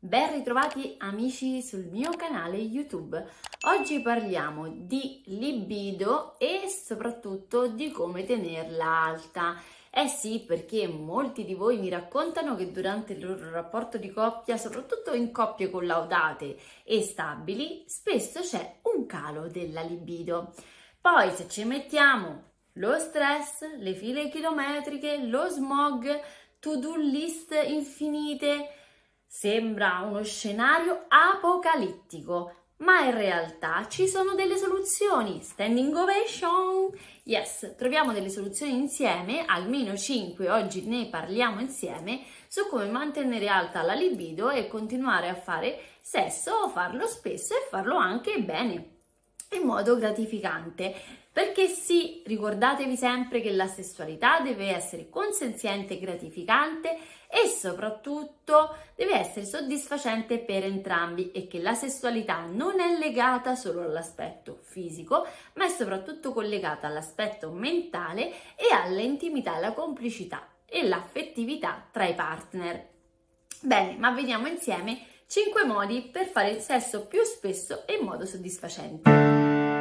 Ben ritrovati amici sul mio canale YouTube. Oggi parliamo di libido e soprattutto di come tenerla alta. Eh sì, perché molti di voi mi raccontano che durante il loro rapporto di coppia, soprattutto in coppie collaudate e stabili, spesso c'è un calo della libido. Poi se ci mettiamo lo stress, le file chilometriche, lo smog, to-do list infinite, sembra uno scenario apocalittico, ma in realtà ci sono delle soluzioni. Standing ovation! Yes, troviamo delle soluzioni insieme, almeno 5, oggi ne parliamo insieme, su come mantenere alta la libido e continuare a fare sesso, farlo spesso e farlo anche bene, in modo gratificante. Perché sì, ricordatevi sempre che la sessualità deve essere consenziente e gratificante e soprattutto deve essere soddisfacente per entrambi e che la sessualità non è legata solo all'aspetto fisico, ma è soprattutto collegata all'aspetto mentale e all'intimità, la complicità e l'affettività tra i partner. Bene, ma vediamo insieme 5 modi per fare il sesso più spesso e in modo soddisfacente.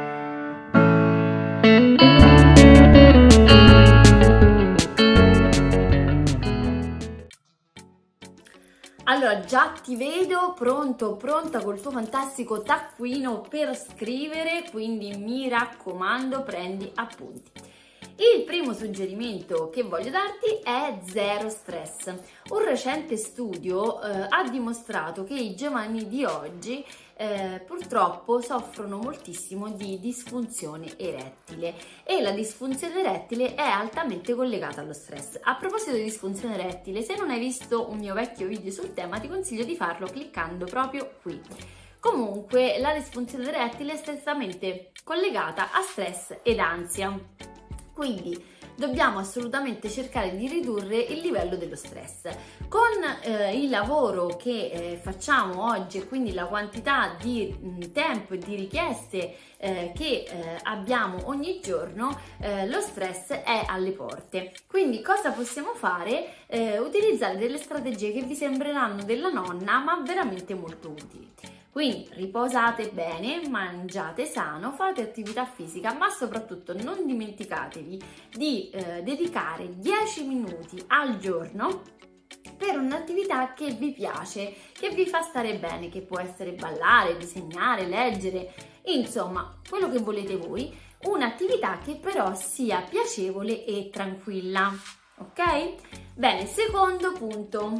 Allora, già ti vedo pronta col tuo fantastico taccuino per scrivere, quindi mi raccomando, prendi appunti. Il primo suggerimento che voglio darti è zero stress. Un recente studio ha dimostrato che i giovani di oggi purtroppo soffrono moltissimo di disfunzione erettile e la disfunzione erettile è altamente collegata allo stress. A proposito di disfunzione erettile, se non hai visto un mio vecchio video sul tema, ti consiglio di farlo cliccando proprio qui. Comunque, la disfunzione erettile è strettamente collegata a stress ed ansia. Quindi dobbiamo assolutamente cercare di ridurre il livello dello stress. Con il lavoro che facciamo oggi e quindi la quantità di tempo e di richieste che abbiamo ogni giorno, lo stress è alle porte. Quindi cosa possiamo fare? Utilizzare delle strategie che vi sembreranno della nonna ma veramente molto utili. Quindi riposate bene, mangiate sano, fate attività fisica, ma soprattutto non dimenticatevi di dedicare 10 minuti al giorno per un'attività che vi piace, che vi fa stare bene, che può essere ballare, disegnare, leggere, insomma, quello che volete voi, un'attività che però sia piacevole e tranquilla, ok? Bene, secondo punto,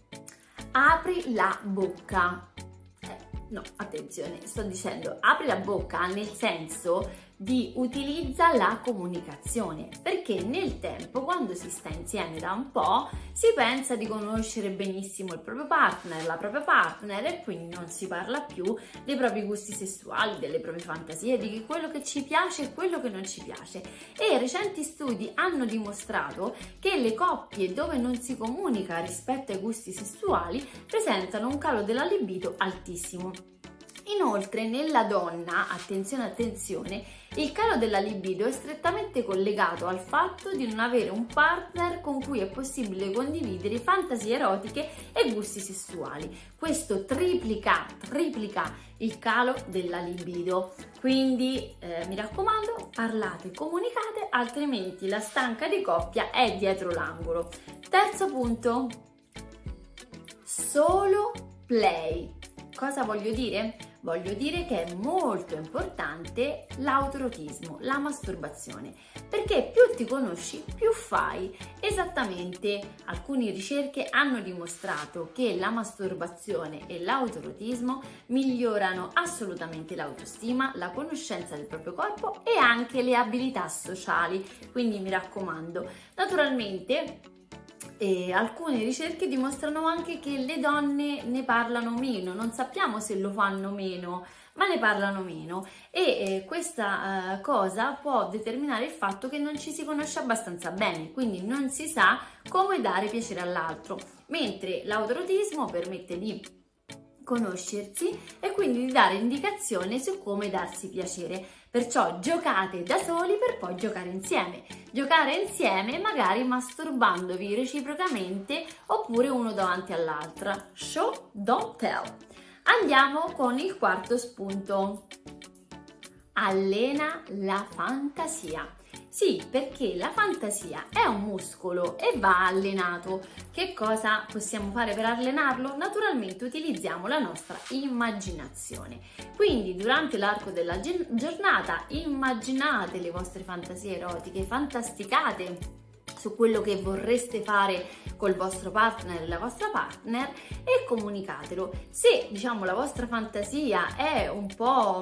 apri la bocca. No, attenzione, sto dicendo apri la bocca nel senso di utilizza la comunicazione, perché nel tempo, quando si sta insieme da un po', si pensa di conoscere benissimo il proprio partner, la propria partner e quindi non si parla più dei propri gusti sessuali, delle proprie fantasie, di quello che ci piace e quello che non ci piace. E recenti studi hanno dimostrato che le coppie dove non si comunica rispetto ai gusti sessuali presentano un calo della libido altissimo. Inoltre nella donna, attenzione, il calo della libido è strettamente collegato al fatto di non avere un partner con cui è possibile condividere fantasie erotiche e gusti sessuali. Questo triplica il calo della libido. Quindi mi raccomando, parlate, comunicate, altrimenti la stanca di coppia è dietro l'angolo. Terzo punto, solo play. Cosa voglio dire? Voglio dire che è molto importante l'autoerotismo, la masturbazione, perché più ti conosci, più fai. Esattamente, alcune ricerche hanno dimostrato che la masturbazione e l'autoerotismo migliorano assolutamente l'autostima, la conoscenza del proprio corpo e anche le abilità sociali, quindi mi raccomando. Naturalmente, alcune ricerche dimostrano anche che le donne ne parlano meno, non sappiamo se lo fanno meno, ma ne parlano meno e questa cosa può determinare il fatto che non ci si conosce abbastanza bene, quindi non si sa come dare piacere all'altro, mentre l'autoerotismo permette di conoscersi e quindi di dare indicazione su come darsi piacere. Perciò giocate da soli per poi giocare insieme. Giocare insieme magari masturbandovi reciprocamente oppure uno davanti all'altra. Show, don't tell. Andiamo con il quarto spunto. Allena la fantasia. Sì, perché la fantasia è un muscolo e va allenato. Che cosa possiamo fare per allenarlo? Naturalmente utilizziamo la nostra immaginazione. Quindi durante l'arco della giornata immaginate le vostre fantasie erotiche, fantasticate su quello che vorreste fare col vostro partner e la vostra partner e comunicatelo. Se diciamo la vostra fantasia è un po'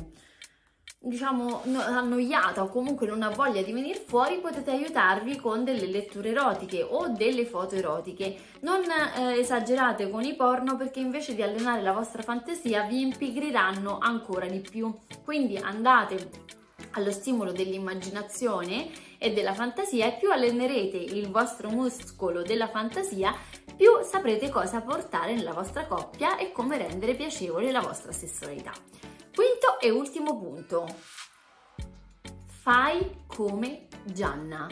annoiata o comunque non ha voglia di venire fuori, potete aiutarvi con delle letture erotiche o delle foto erotiche. Non esagerate con i porno, perché invece di allenare la vostra fantasia vi impigriranno ancora di più. Quindi andate allo stimolo dell'immaginazione e della fantasia, e più allenerete il vostro muscolo della fantasia, più saprete cosa portare nella vostra coppia e come rendere piacevole la vostra sessualità. Quinto e ultimo punto. Fai come Gianna.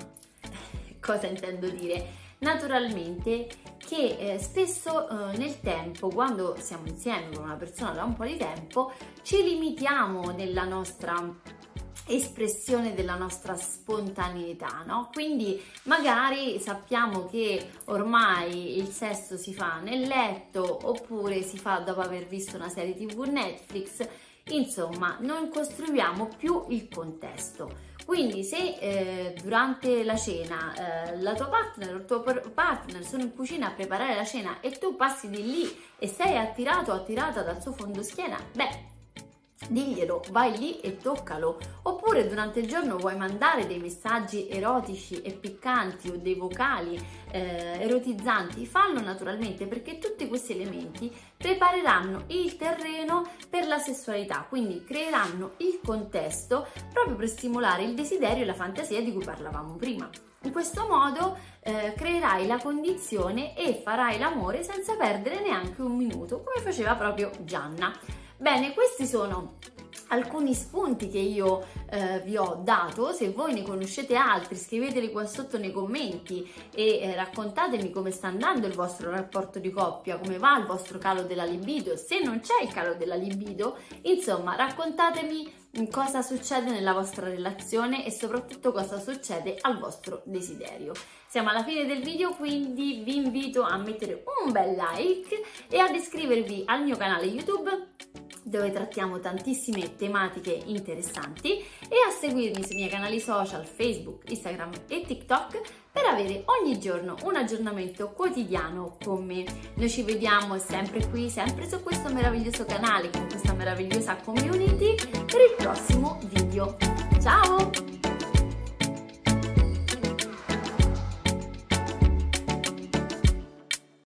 Cosa intendo dire? Naturalmente che spesso nel tempo, quando siamo insieme con una persona da un po' di tempo, ci limitiamo nella nostra espressione della nostra spontaneità, no? Quindi magari sappiamo che ormai il sesso si fa nel letto oppure si fa dopo aver visto una serie TV Netflix. Insomma, non costruiamo più il contesto. Quindi se durante la cena la tua partner o il tuo partner sono in cucina a preparare la cena e tu passi di lì e sei attirato o attirata dal suo fondoschiena, beh, diglielo, vai lì e toccalo. Oppure durante il giorno vuoi mandare dei messaggi erotici e piccanti o dei vocali erotizzanti, fallo naturalmente, perché tutti questi elementi prepareranno il terreno per la sessualità, quindi creeranno il contesto proprio per stimolare il desiderio e la fantasia di cui parlavamo prima. In questo modo creerai la condizione e farai l'amore senza perdere neanche un minuto, come faceva proprio Gianna. Bene, questi sono alcuni spunti che io vi ho dato. Se voi ne conoscete altri, scriveteli qua sotto nei commenti e raccontatemi come sta andando il vostro rapporto di coppia, come va il vostro calo della libido. Se non c'è il calo della libido, insomma, raccontatemi cosa succede nella vostra relazione e soprattutto cosa succede al vostro desiderio. Siamo alla fine del video, quindi vi invito a mettere un bel like e ad iscrivervi al mio canale YouTube, dove trattiamo tantissime tematiche interessanti, e a seguirmi sui miei canali social Facebook, Instagram e TikTok per avere ogni giorno un aggiornamento quotidiano con me. Noi ci vediamo sempre qui, sempre su questo meraviglioso canale, con questa meravigliosa community, per il prossimo video. Ciao!